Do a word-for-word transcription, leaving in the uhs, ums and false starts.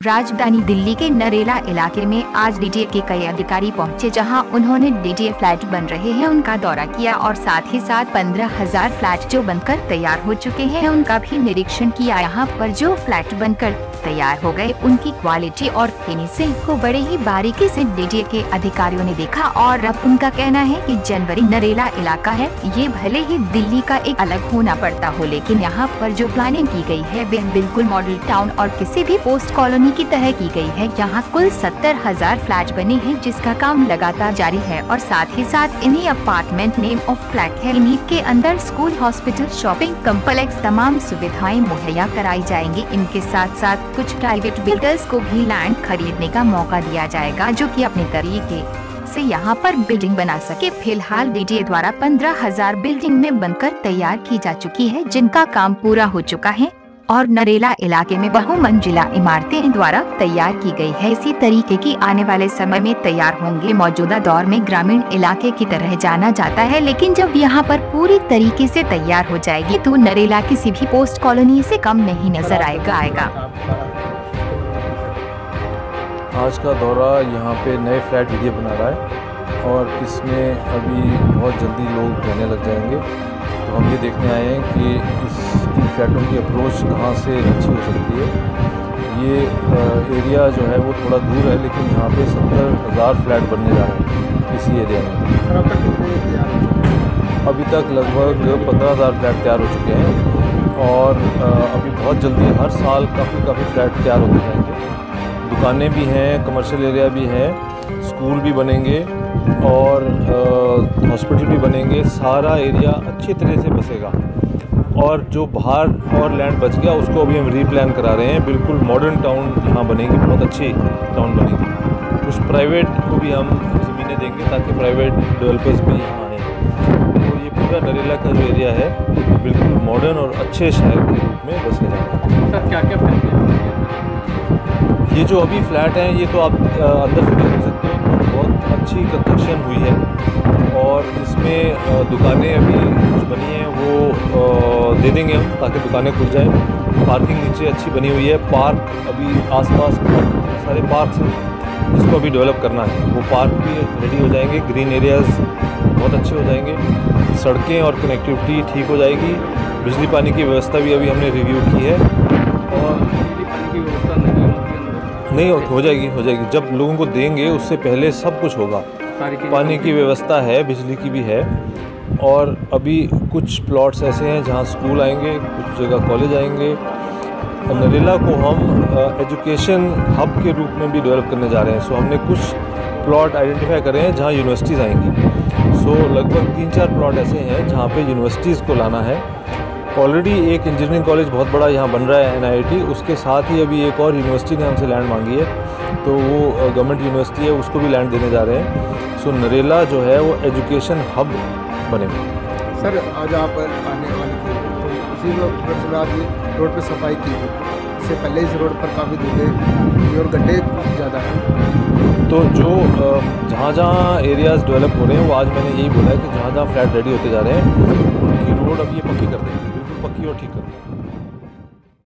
राजधानी दिल्ली के नरेला इलाके में आज डीटीए के कई अधिकारी पहुंचे, जहां उन्होंने डीटीए फ्लैट बन रहे हैं उनका दौरा किया और साथ ही साथ पंद्रह हजार फ्लैट जो बनकर तैयार हो चुके हैं उनका भी निरीक्षण किया। यहां पर जो फ्लैट बनकर तैयार हो गए उनकी क्वालिटी और फिनिशिंग को बड़े ही बारीकी से डीटीए के अधिकारियों ने देखा और अब उनका कहना है कि जनवरी नरेला इलाका है, ये भले ही दिल्ली का एक अलग होना पड़ता हो, लेकिन यहाँ पर जो प्लानिंग की गई है वह बिल्कुल मॉडल टाउन और किसी भी पोस्ट कॉलोनी की तरह की गई है। यहाँ कुल सत्तर हजार फ्लैट बने हैं जिसका काम लगातार जारी है और साथ ही साथ इन्हीं अपार्टमेंट नेम ऑफ फ्लैट है। इन्हीं के अंदर स्कूल, हॉस्पिटल, शॉपिंग कम्प्लेक्स तमाम सुविधाएं मुहैया कराई जाएंगी। इनके साथ साथ कुछ प्राइवेट बिल्डर्स को भी लैंड खरीदने का मौका दिया जाएगा जो कि अपने तरीके से यहाँ पर बिल्डिंग बना सके। फिलहाल डीटीए द्वारा पंद्रह हजार बिल्डिंग में बनकर तैयार की जा चुकी है जिनका काम पूरा हो चुका है और नरेला इलाके में बहुमंजिला इमारतें द्वारा तैयार की गई है। इसी तरीके की आने वाले समय में तैयार होंगे। मौजूदा दौर में ग्रामीण इलाके की तरह जाना जाता है, लेकिन जब यहाँ पर पूरी तरीके से तैयार हो जाएगी तो नरेला किसी भी पोस्ट कॉलोनी से कम नहीं नजर आएगा आएगा आज का दौरा यहाँ पे नए फ्लैट डीटीए बना रहा है और इसमें अभी बहुत जल्दी लोग रहने लग जाएंगे। तो हम ये देखने आए हैं कि इस इन फ्लैटों की अप्रोच कहाँ से अच्छी हो सकती है। ये एरिया जो है वो थोड़ा दूर है, लेकिन यहाँ पे सत्तर हज़ार फ्लैट बनने जा रहे हैं इसी एरिया में। अभी तक लगभग पंद्रह हज़ार फ्लैट तैयार हो चुके हैं और अभी बहुत जल्दी हर साल काफ़ी काफ़ी फ्लैट तैयार होते जाएंगे। दुकानें भी हैं, कमर्शियल एरिया भी है, स्कूल भी बनेंगे और हॉस्पिटल भी बनेंगे। सारा एरिया अच्छी तरह से बसेगा और जो बाहर और लैंड बच गया उसको अभी हम रीप्लान करा रहे हैं। बिल्कुल मॉडर्न टाउन यहाँ बनेगी, बहुत अच्छी टाउन बनेगी। कुछ प्राइवेट को भी हम ज़मीनें देंगे ताकि प्राइवेट डेवलपर्स भी यहाँ आएँ। तो ये पूरा नरेला का जो एरिया है बिल्कुल मॉडर्न और अच्छे शहर के रूप में बसने जा रहा है। सर क्या क्या फ्लैट हैं? ये जो अभी फ्लैट हैं ये तो आप अंदर से देख सकते हो, बहुत अच्छी कंस्ट्रक्शन हुई है और इसमें दुकानें अभी कुछ बनी हैं वो दे देंगे हम ताकि दुकानें खुल जाएं। पार्किंग नीचे अच्छी बनी हुई है। पार्क अभी आसपास बहुत सारे पार्क्स हैं जिसको अभी डेवलप करना है, वो पार्क भी रेडी हो जाएंगे। ग्रीन एरियाज़ बहुत अच्छे हो जाएंगे। सड़कें और कनेक्टिविटी ठीक हो जाएगी। बिजली पानी की व्यवस्था भी अभी हमने रिव्यू की है और बिजली पानी की व्यवस्था नहीं नहीं हो जाएगी हो जाएगी जब लोगों को देंगे उससे पहले सब कुछ होगा। पानी की व्यवस्था है, बिजली की भी है और अभी कुछ प्लॉट्स ऐसे हैं जहां स्कूल आएंगे, कुछ जगह कॉलेज आएंगे। नरेला को हम एजुकेशन हब के रूप में भी डेवलप करने जा रहे हैं। सो हमने कुछ प्लॉट आइडेंटिफाई करे हैं जहां यूनिवर्सिटीज़ आएंगी। सो लगभग तीन चार प्लॉट ऐसे हैं जहाँ पे यूनिवर्सिटीज़ को लाना है। ऑलरेडी एक इंजीनियरिंग कॉलेज बहुत बड़ा यहाँ बन रहा है, एन आई टी, उसके साथ ही अभी एक और यूनिवर्सिटी ने हमसे लैंड मांगी है, तो वो गवर्नमेंट यूनिवर्सिटी है, उसको भी लैंड देने जा रहे हैं। सो नरेला जो है वो एजुकेशन हब बनेगा। सर आज आप आने वाले थे तो उसी रोड आज रोड पर सफाई की थी, इससे पहले इस रोड पर काफ़ी धुएं और गड्ढे ज़्यादा हैं। तो जो जहाँ जहाँ एरियाज़ डेवलप हो रहे हैं वो आज मैंने यही बोला है कि जहाँ जहाँ फ्लैट रेडी होते जा रहे हैं उनकी रोड अब ये पक्की कर देंगे, बिल्कुल पक्की और ठीक कर देंगे।